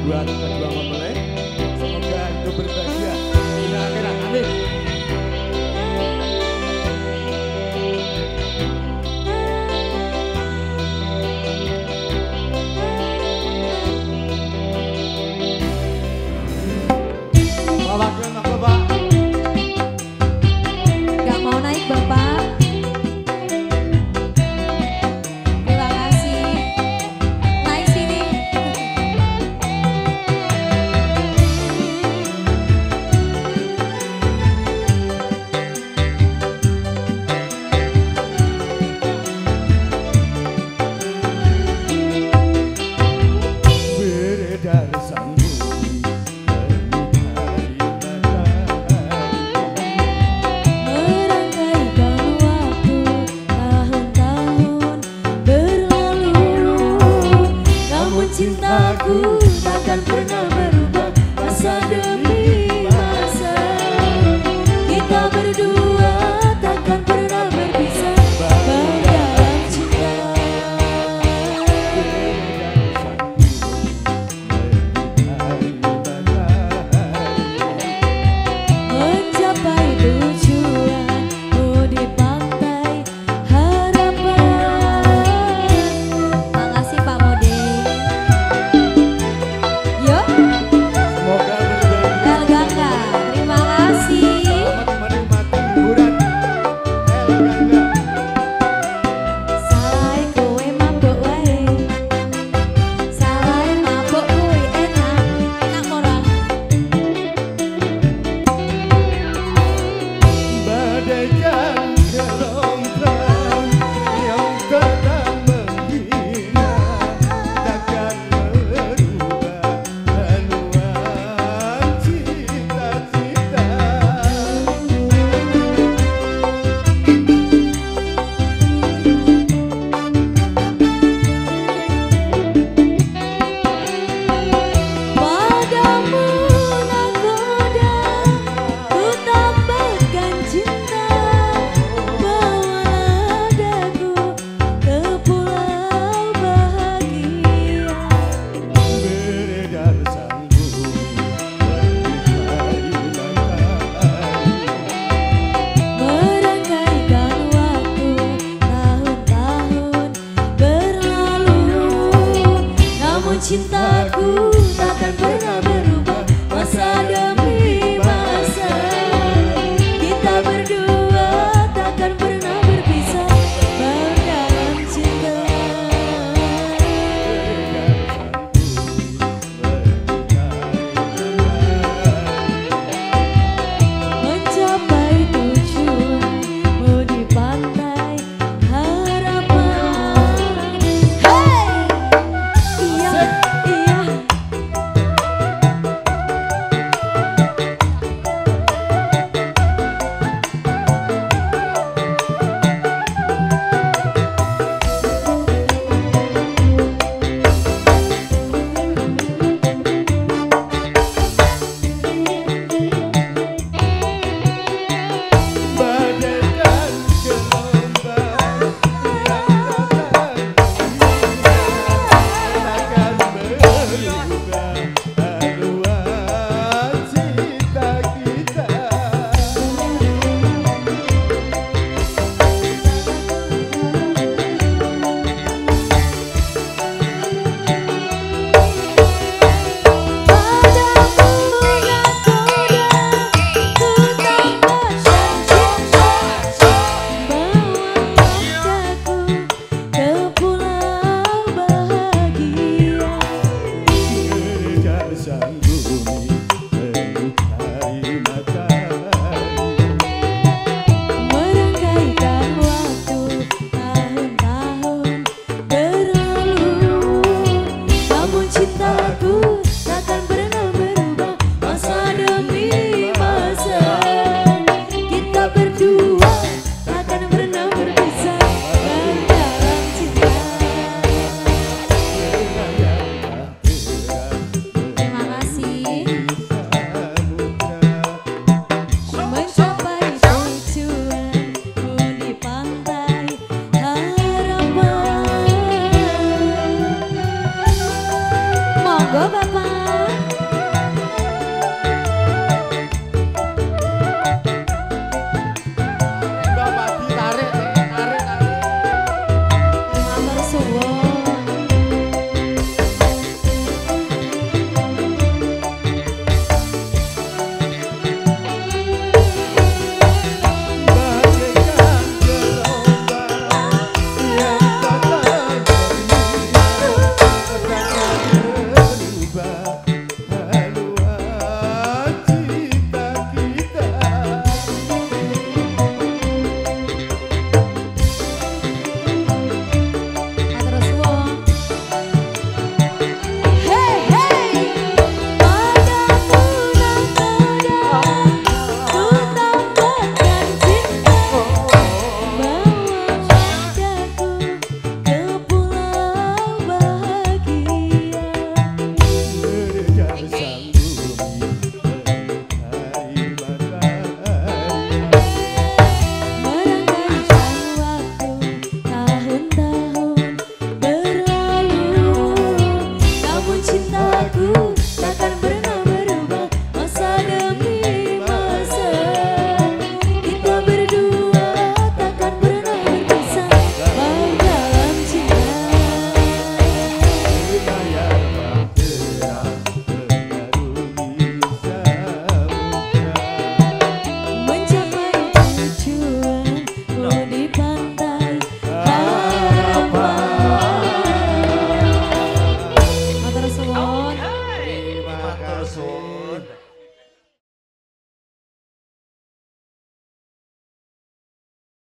buat kedua mempelai. Semoga hidup berbahagia hingga akhirat. Amin. Bapak. Gak mau naik Bapak. Terima kasih. Naik sini. Beredar sanggup cintaku takkan pernah berubah masa demi masa. Kita berdua takkan pernah berpisah dalam cinta. Mencapai tujuan di pantai harapan. Makasih Pak Mode. ALGANGGA, terima kasih. Selamat menikmati hiburan ALGANGGA. Salah kowe mabuk wae. Salah mabuk kowe enak ora? Bagaikan gelombang yang datang menghina, takkan merubah haluan cita-cita. Padamu nakoda ku tambahkan cinta. Bawalah daku ke pulau bahagia. Beredar sanggup mencari matahari. Merangkaikan waktu tahun-tahun berlalu, namun cintaku takkan pernah